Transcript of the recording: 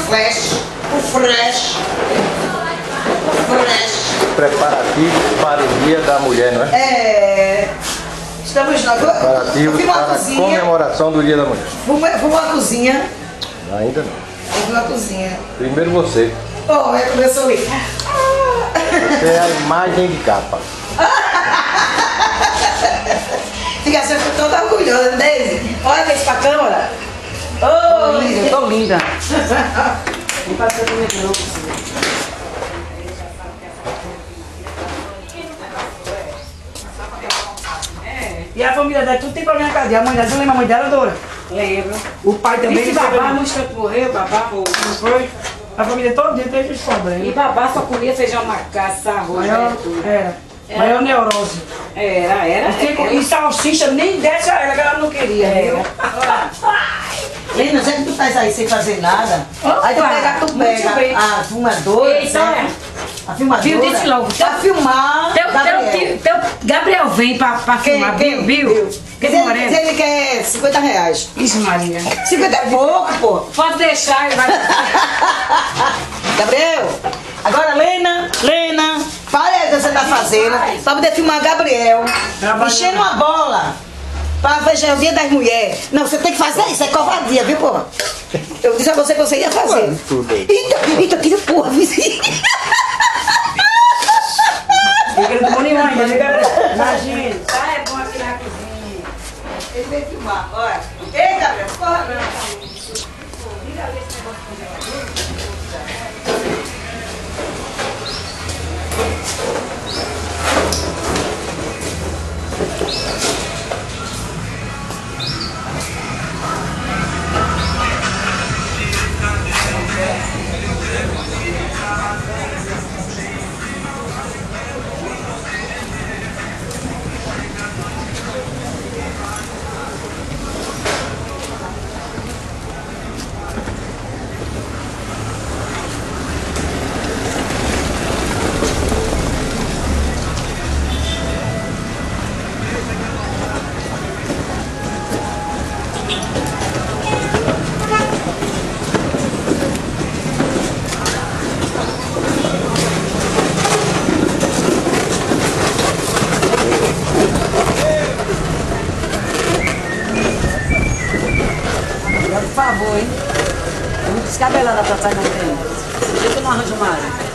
flash, o fresh. Preparativos para o Dia da Mulher, não é? É. Estamos na Preparativos para a comemoração do Dia da Mulher. Vamos à cozinha. Ainda não. Vamos na cozinha. Primeiro você. Oh, é começou ali. Você é a imagem de capa. Fica sempre toda orgulhosa, Daisy. Olha isso pra câmera. Oh, linda, tô linda. Vem passar pra mim de novo. E a família dela, tudo tem problema na casa dela. A mãe dela, você lembra a mãe dela, Dora? Lembro. O pai também. E babá, mostrou que morreu, babá morreu. Não foi? A família toda dentro teve os problemas. E babá só comia feijão macaça, arroz, verdura. Era. Maior neurose. Era. E salsicha nem desce a ela, que ela não queria. Lena, já que tu estás aí sem fazer nada, aí tu pega a filmadora, certo? A filmadora. Viu, disse logo. Pra filmar. Teu Gabriel vem pra filmar, viu? Diz ele quer R$50. Isso, Maria. 50 é pouco, pô. Pode deixar, ele vai. Gabriel, agora Lena, para o que você tá fazendo pra poder filmar Gabriel. Enchendo uma bola pra fechar o Dia das Mulheres. Não, você tem que fazer isso, é covardia, viu, pô? Eu disse a você que você ia fazer. Eita, tira porra, vizinho. Ele não tomou nenhum ainda, né, Gabriel? Imagina. Tá, é bom aqui na cozinha. Ele veio filmar, olha. Ei, Gabriel, corra não. Por favor, hein? Eu vou descabelar pra sair na frente. Por que eu não arranjo mais?